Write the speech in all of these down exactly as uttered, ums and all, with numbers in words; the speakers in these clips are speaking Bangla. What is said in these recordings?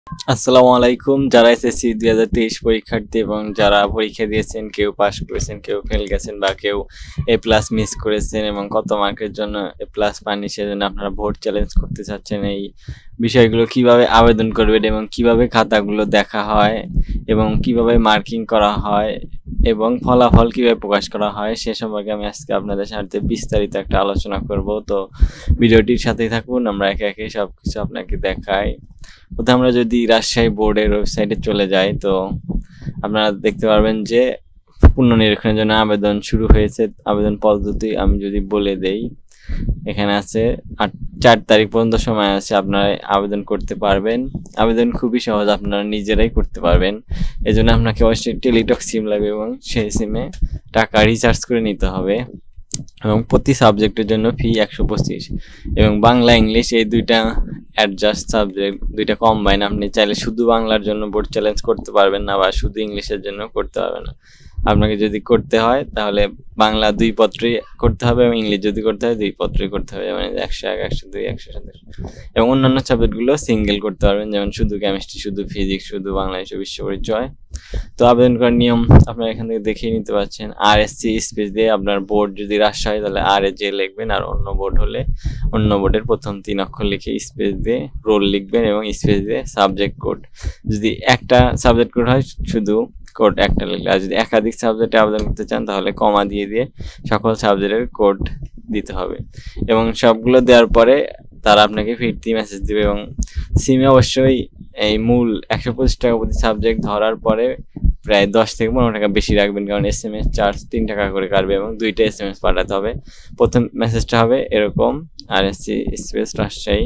আসসালামু আলাইকুম। যারা এসএসসি দুই হাজার তেইশ পরীক্ষার্থী এবং যারা পরীক্ষা দিয়েছেন, কেউ পাস করেছেন, কেউ ফেল গেছেন বা কেউ এ প্লাস মিস করেছেন এবং কত মার্কের জন্য এ প্লাস পাননি, সেজন্য আপনারা বোর্ড চ্যালেঞ্জ করতে চাচ্ছেন, এই বিষয়গুলো কিভাবে আবেদন করবেন এবং কিভাবে খাতাগুলো দেখা হয় এবং কিভাবে মার্কিং করা হয় এবং ফলাফল কিভাবে প্রকাশ করা হয় সে সম্পর্কে আমি আজকে আপনাদের সাথে বিস্তারিত একটা আলোচনা করব। তো ভিডিওটির সাথেই থাকুন, আমরা একে একে সব কিছু আপনাকে দেখাই। প্রথমে আমরা যদি রাজশাহী বোর্ডের ওয়েবসাইটে চলে যাই, তো আপনারা দেখতে পারবেন যে পুনর্নিরীক্ষণের জন্য আবেদন শুরু হয়েছে। আবেদন পদ্ধতি আমি যদি বলে দেই, এখানে আছে আট চার তারিখ পর্যন্ত সময় আছে, আপনারা আবেদন করতে পারবেন। আবেদন খুবই সহজ, আপনারা নিজেরাই করতে পারবেন। এই জন্য আপনাকে অবশ্যই টেলিটক সিম লাগবে এবং সেই সিমে টাকা রিচার্জ করে নিতে হবে এবং প্রতি সাবজেক্টের জন্য ফি একশো পঁচিশ এবং বাংলা ইংলিশ এই দুইটা অ্যাডজাস্ট সাবজেক্ট দুইটা কম্বাইন। আপনি চাইলে শুধু বাংলার জন্য বোর্ড চ্যালেঞ্জ করতে পারবেন না বা শুধু ইংলিশের জন্য করতে পারবেন না। আপনাকে যদি করতে হয় তাহলে বাংলা দুই পত্রই করতে হবে এবং ইংলিশ যদি করতে হয় দুই পত্রই করতে হবে, মানে একশো এক একশো দুই একশো সাতাশ এবং অন্যান্য সাবজেক্টগুলো সিঙ্গেল করতে পারবেন, যেমন শুধু কেমিস্ট্রি, শুধু ফিজিক্স, শুধু বাংলা, এসব বিশ্ব পরিচয়। তো আবেদন করার নিয়ম আপনারা এখান থেকে দেখিয়ে নিতে পারছেন। আর এস সি স্পেস দিয়ে আপনার বোর্ড যদি রাজশাহী তাহলে আর এ জে লিখবেন, আর অন্য বোর্ড হলে অন্য বোর্ডের প্রথম তিন অক্ষর লিখে স্পেস দিয়ে রোল লিখবেন এবং স্পেস দিয়ে সাবজেক্ট কোড। যদি একটা সাবজেক্ট কোড হয় শুধু কোড একটা লিখলে, আর যদি একাধিক সাবজেক্টে আবেদন করতে চান তাহলে কমা দিয়ে দিয়ে সকল সাবজেক্টের কোড দিতে হবে এবং সবগুলো দেওয়ার পরে তারা আপনাকে ফিরতি মেসেজ দেবে এবং সিমে অবশ্যই এই মূল একশো পঁচিশ টাকা প্রতি সাবজেক্ট ধরার পরে প্রায় দশ থেকে পনেরো টাকা বেশি রাখবেন, কারণ এস এম এস চার্জ তিন টাকা করে কাটবে এবং দুইটা এস এম এস পাঠাতে হবে। প্রথম মেসেজটা হবে এরকম R S C space Rajshahi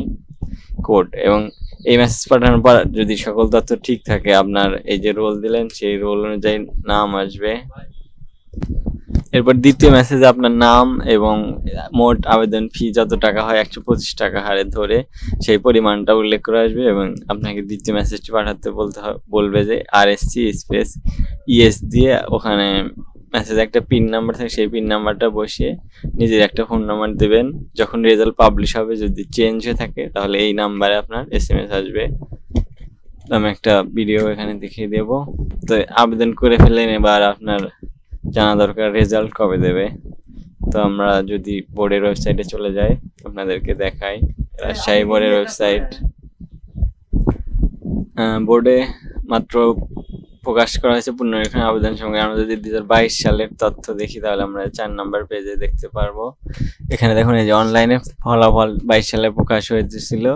code এবং এই মেসেজ পাঠানোর পর যদি সকল তথ্য ঠিক থাকে, আপনার এই যে রোল দিলেন সেই রোল অনুযায়ী নাম আসবে। এরপর দ্বিতীয় মেসেজে আপনার নাম এবং মোট আবেদন ফি যত টাকা হয় একশো পঁচিশ টাকা হারে ধরে সেই পরিমাণটা উল্লেখ করে আসবে এবং আপনাকে দ্বিতীয় মেসেজটি পাঠাতে বলতে বলবে যে R S C space E S দিয়ে ওখানে মেসেজ একটা পিন নাম্বার থাকে, সেই পিন নাম্বারটা বসিয়ে নিজের একটা ফোন নাম্বার দেবেন। যখন রেজাল্ট পাবলিশ হবে যদি চেঞ্জ হয়ে থাকে তাহলে এই নাম্বারে আপনার এস এম এস আসবে। আমি একটা ভিডিও এখানে দেখিয়ে দেব। তো আবেদন করে ফেলেন, এবার আপনার জানা দরকার রেজাল্ট কবে দেবে। তো আমরা যদি বোর্ডের ওয়েবসাইটে চলে যাই আপনাদেরকে দেখাই, রাজশাহী বোর্ডের ওয়েবসাইট। বোর্ডে মাত্র প্রকাশ করা হয়েছে পুনর্নিরীক্ষণ আবেদন সঙ্গে। আমরা যদি দুই হাজার বাইশ সালের তথ্য দেখি তাহলে আমরা চার নাম্বার পেজে দেখতে পারবো। এখানে দেখুন এই যে অনলাইনে ফলাফল বাইশ সালে প্রকাশ হয়েছিল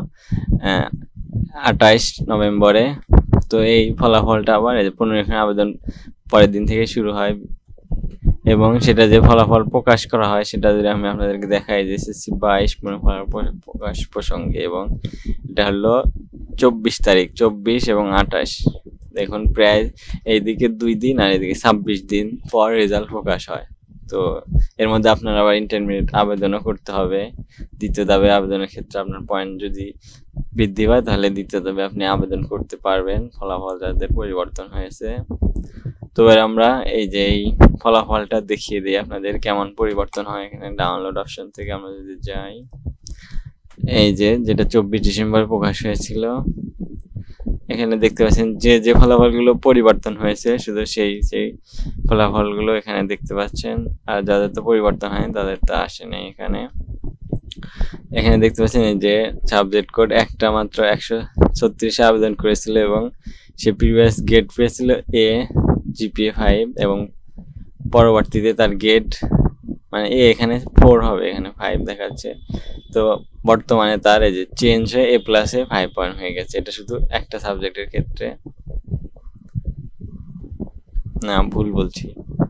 আঠাইশ নভেম্বরে। তো এই ফলাফলটা আবার এই যে পুনর্নিরীক্ষণ আবেদন পরের দিন থেকে শুরু হয় এবং সেটা যে ফলাফল প্রকাশ করা হয় সেটা যদি আমি আপনাদেরকে দেখাই যে এসএসসি বাইশ ফলাফল প্রকাশ প্রসঙ্গে, এবং এটা হলো চব্বিশ তারিখ, চব্বিশ এবং আঠাশ। দেখুন প্রায় এইদিকে দুই দিন আর এদিকে ছাব্বিশ দিন পর রেজাল্ট প্রকাশ হয়। তো এর মধ্যে আপনার আবার ইন্টারমিডিয়েট আবেদনও করতে হবে। দ্বিতীয় ধাপে আবেদনের ক্ষেত্রে আপনার পয়েন্ট যদি বৃদ্ধি পায় তাহলে দ্বিতীয় ধাপে আপনি আবেদন করতে পারবেন ফলাফল যাদের পরিবর্তন হয়েছে। তো এবার আমরা এই যে এই ফলাফলটা দেখিয়ে দিই আপনাদের কেমন পরিবর্তন হয়। এখানে ডাউনলোড অপশন থেকে আমরা যদি যাই, এই যে যেটা চব্বিশ ডিসেম্বর প্রকাশ হয়েছিল, এখানে দেখতে পাচ্ছেন যে যে ফলাফলগুলো পরিবর্তন হয়েছে শুধু সেই সেই ফলাফলগুলো এখানে দেখতে পাচ্ছেন, আর যাদের তো পরিবর্তন হয় তাদের তো আসে নাই। এখানে এখানে দেখতে পাচ্ছেন এই যে সাবজেক্ট কোড একটা মাত্র একশো ছত্রিশে আবেদন করেছিল এবং সে প্রিভিয়াস গেট পেয়েছিল এ, জিপিএ ফাইভ এবং পরবর্তীতে তার গেট মানে এ এখানে ফোর হবে, এখানে ফাইভ দেখাচ্ছে। তো বর্তমানে তার এই যে চেঞ্জ হয়ে এ প্লাসে ফাইভ পয়েন্ট হয়ে গেছে। এটা শুধু একটা সাবজেক্টের ক্ষেত্রে, না ভুল বলছি,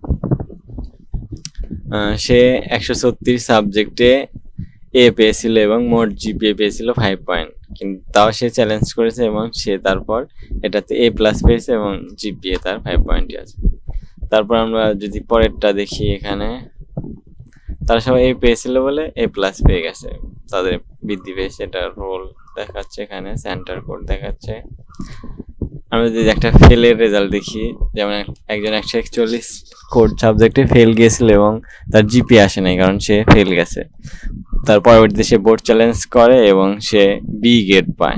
সে একশো ছত্রিশ সাবজেক্টে এ পেয়েছিল এবং মোট জিপিএ পেয়েছিল ফাইভ পয়েন্ট, কিন্তু তাও সে চ্যালেঞ্জ করেছে এবং সে তারপর এটাতে এ প্লাস পেয়েছে এবং জিপিএ তার ফাইভ পয়েন্টই আছে। তারপর আমরা যদি পরেরটা দেখি, এখানে তারা সবাই এ পেয়েছিল বলে এ প্লাস পেয়ে গেছে, তাদের বৃদ্ধি পেয়েছে। এটা রোল দেখাচ্ছে, এখানে সেন্টার কোড দেখাচ্ছে। আমরা যদি একটা ফেলের রেজাল্ট দেখি, যেমন একজন একশো একচল্লিশ কোড সাবজেক্টে ফেল গিয়েছিল এবং তার জিপি আসে নাই কারণ সে ফেল গেছে। তার পরবর্তীতে সে বোর্ড চ্যালেঞ্জ করে এবং সে বি গ্রেড পায়,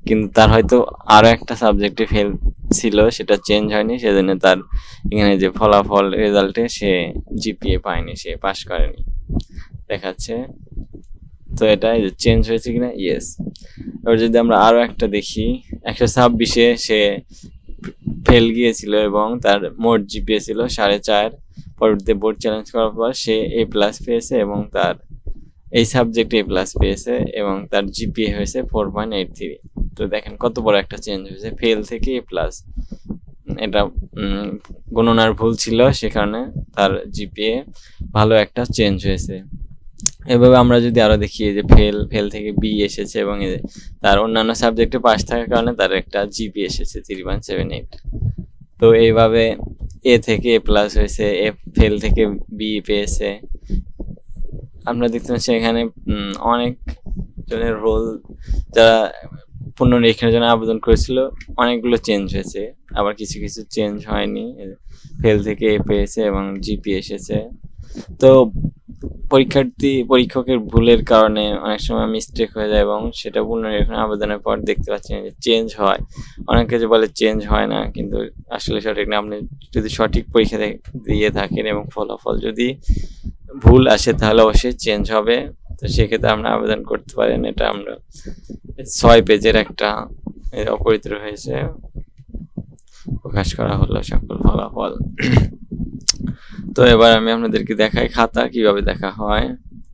কিন্তু তার হয়তো আরো একটা সাবজেক্টে ফেল ছিল, সেটা চেঞ্জ হয়নি, সেজন্য তার এখানে যে ফলাফল রেজাল্টে সে জিপিএ পায়নি, সে পাস করেনি দেখাচ্ছে। তো এটা চেঞ্জ হয়েছে কিনা, ইয়েস। এবার যদি আমরা আরো একটা দেখি, একশো ছাব্বিশে সে ফেল গিয়েছিল এবং তার মোট জিপিএ ছিল সাড়ে চার। পরবর্তীতে বোর্ড চ্যালেঞ্জ করার পর সে এ প্লাস পেয়েছে এবং তার এই সাবজেক্টে এ প্লাস পেয়েছে এবং তার জিপিএ হয়েছে ফোর পয়েন্ট এইট থ্রি। তো দেখেন কত বড় একটা চেঞ্জ হয়েছে, ফেল থেকে এ প্লাস। এটা গণনার ভুল ছিল, সে কারণে তার জিপিএ ভালো একটা চেঞ্জ হয়েছে। এভাবে আমরা যদি আরো দেখি যে ফেল ফেল থেকে বি এসেছে এবং তার অন্যান্য সাবজেক্টে পাস থাকার কারণে তার একটা জিপি এসেছে থ্রি পয়েন্ট সেভেন এইট। তো এইভাবে এ থেকে এ প্লাস হয়েছে, এ ফেল থেকে বি পেয়েছে। আমরা দেখতে পাচ্ছি এখানে অনেক জনের রোল যারা পুনর্নিরীক্ষণের জন্য আবেদন করেছিল অনেকগুলো চেঞ্জ হয়েছে, আবার কিছু কিছু চেঞ্জ হয়নি, ফেল থেকে এ পেয়েছে এবং জিপি এসেছে। তো পরীক্ষার্থী পরীক্ষকের ভুলের কারণে অনেক সময় মিস্টেক হয়ে যায় এবং সেটা পুনর্নিরীক্ষণ আবেদনের পর দেখতে পাচ্ছি যে চেঞ্জ হয়। অনেকে যে বলে চেঞ্জ হয় না, কিন্তু আসলে সঠিক না। আপনি যদি সঠিক পরীক্ষা দিয়ে থাকেন এবং ফলাফল যদি ভুল আসে তাহলে অবশ্যই চেঞ্জ হবে। তো সেক্ষেত্রে আমরা আবেদন করতে পারেন। এটা আমরা ছয় পেজের একটা অপরিচিত হয়েছে প্রকাশ করা হলো সকল ফলাফল। তো এবার আমি আপনাদেরকে দেখাই খাতা কিভাবে দেখা হয়।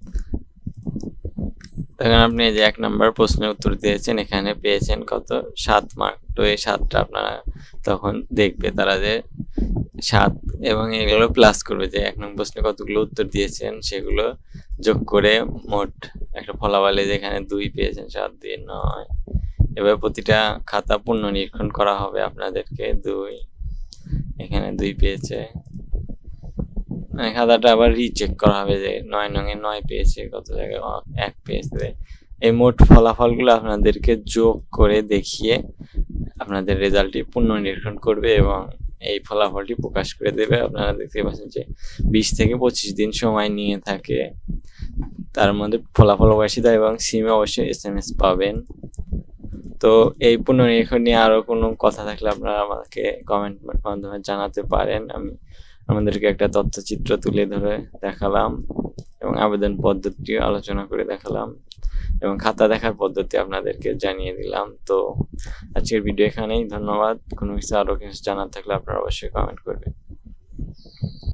দেখেন আপনি এই যে এক নম্বর প্রশ্নের উত্তর দিয়েছেন, এখানে পেয়েছেন কত, সাত মার্ক। তো এই সাতটা আপনারা তখন দেখবে তারা যে সাত এবং এগুলো প্লাস করবে, যে এক নম্বর প্রশ্নে কতগুলো উত্তর দিয়েছেন সেগুলো যোগ করে মোট একটা ফলাফলে যেখানে দুই পেয়েছেন, সাত দুই নয়। এবার প্রতিটা খাতা পুনর্নিরীক্ষণ করা হবে আপনাদেরকে। দুই, এখানে দুই পেয়েছে, মানে খাতাটা আবার রিচেক করা হবে যে নয় নঙে নয় পেয়েছে, কত জায়গায় এক পেয়েছে। এই মোট ফলাফলগুলো আপনাদেরকে যোগ করে দেখিয়ে আপনাদের রেজাল্টটি পুনর্নিরীক্ষণ করবে এবং এই ফলাফলটি প্রকাশ করে দেবে। আপনারা দেখতে পাচ্ছেন যে বিশ থেকে পঁচিশ দিন সময় নিয়ে থাকে, তার মধ্যে ফলাফল প্রকাশিত এবং সিমে অবশ্যই এস এম এস পাবেন। তো এই পুনর্নিরীক্ষণ নিয়ে আরো কোনো কথা থাকলে আপনারা আমাকে কমেন্ট মাধ্যমে জানাতে পারেন। আমি আমাদেরকে একটা তথ্যচিত্র তুলে ধরে দেখালাম এবং আবেদন পদ্ধতি আলোচনা করে দেখালাম এবং খাতা দেখার পদ্ধতি আপনাদেরকে জানিয়ে দিলাম। তো আজকের ভিডিও এখানেই, ধন্যবাদ। কোনো কিছু আরো কিছু জানার থাকলে আপনারা অবশ্যই কমেন্ট করবেন।